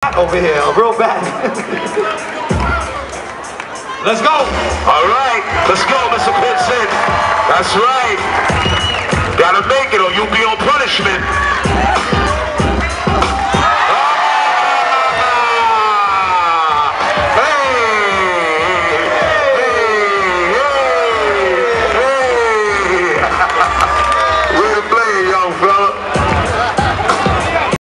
cat over here, real bad. Let's go. All right, let's go, Mr. Pinson. That's right. Gotta make it or you'll be on punishment.